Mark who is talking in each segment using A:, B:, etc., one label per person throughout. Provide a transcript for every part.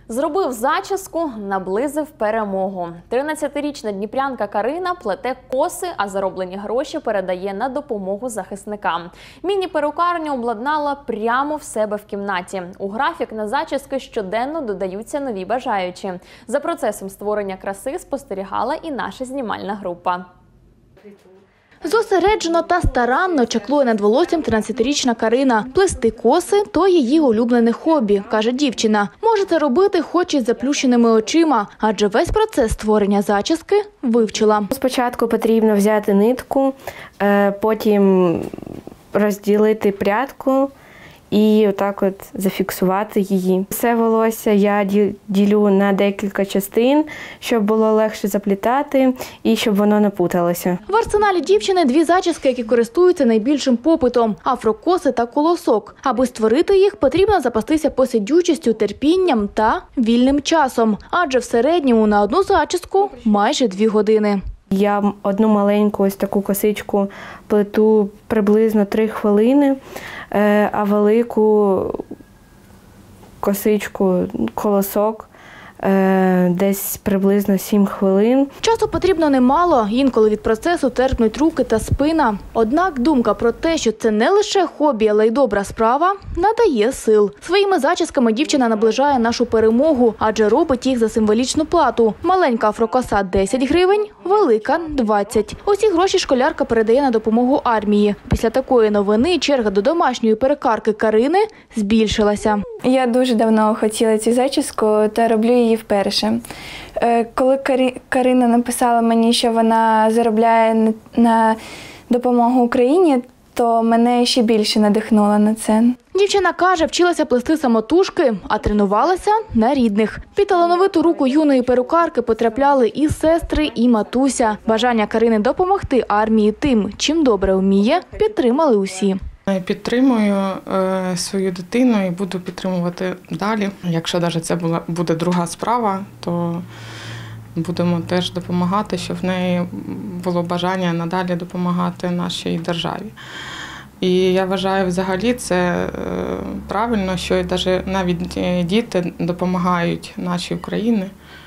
A: Зробив зачіску, наблизив перемогу. 13-річна дніпрянка Карина плете коси, а зароблені гроші передає на допомогу захисникам. Міні-перукарню обладнала прямо в себе в кімнаті. У графік на зачіски щоденно додаються нові бажаючі. За процесом створення краси спостерігала і наша знімальна група.
B: Зосереджено та старанно чаклує над волоссям 13-річна Карина. Плести коси – то її улюблене хобі, каже дівчина. Може це робити хоч і з заплющеними очима, адже весь процес створення зачіски вивчила.
C: Спочатку потрібно взяти нитку, потім розділити прядку і отак от зафіксувати її. Все волосся я ділю на декілька частин, щоб було легше заплітати і щоб воно не путалося.
B: В арсеналі дівчини дві зачіски, які користуються найбільшим попитом – афрокоси та колосок. Аби створити їх, потрібно запастися посидючістю, терпінням та вільним часом. Адже в середньому на одну зачіску майже 2 години.
C: Я одну маленьку ось таку косичку плету приблизно 3 хвилини, а велику косичку, колосок, десь приблизно 7 хвилин.
B: Часу потрібно немало, інколи від процесу терпнуть руки та спина. Однак думка про те, що це не лише хобі, але й добра справа, надає сил. Своїми зачісками дівчина наближає нашу перемогу, адже робить їх за символічну плату. Маленька афрокоса – 10 гривень, велика – 20. Усі гроші школярка передає на допомогу армії. Після такої новини черга до домашньої перукарки Карини збільшилася.
D: Я дуже давно хотіла цю зачіску та роблю її вперше. Коли Карина написала мені, що вона заробляє на допомогу Україні, то мене ще більше надихнуло на це.
B: Дівчина каже, вчилася плести самотужки, а тренувалася на рідних. Під талановиту руку юної перукарки потрапляли і сестри, і матуся. Бажання Карини допомогти армії тим, чим добре вміє, підтримали усі.
E: Підтримую свою дитину і буду підтримувати далі. Якщо навіть це буде друга справа, то будемо теж допомагати, щоб в неї було бажання надалі допомагати нашій державі. І я вважаю, взагалі це правильно, що навіть діти допомагають нашій Україні,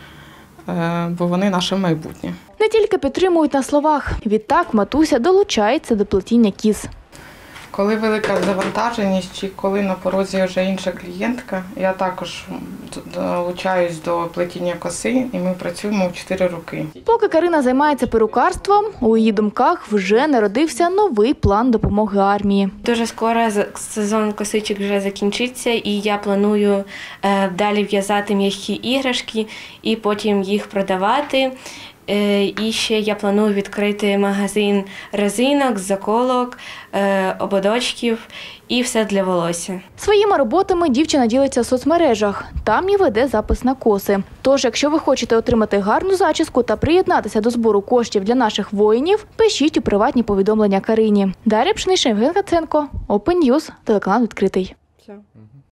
E: бо вони наше майбутнє.
B: Не тільки підтримують на словах. Відтак матуся долучається до плетіння кіз.
E: Коли велика завантаженість чи коли на порозі вже інша клієнтка, я також долучаюсь до плетіння коси і ми працюємо в 4 роки.
B: Поки Карина займається перукарством, у її думках вже народився новий план допомоги армії.
C: Дуже скоро сезон косичок вже закінчиться і я планую далі в'язати м'які іграшки і потім їх продавати. І ще я планую відкрити магазин резинок, заколок, ободочків і все для волосся.
B: Своїми роботами дівчина ділиться в соцмережах. Там і веде запис на коси. Тож, якщо ви хочете отримати гарну зачіску та приєднатися до збору коштів для наших воїнів, пишіть у приватні повідомлення Карині. Дар'я Пшенична, Євген Гаценко, Open News, телеканал «Відкритий».
F: Все.